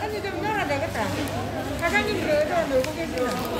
언니 좀 놀아야 되겠다. 사장님 그 놀고 계시나?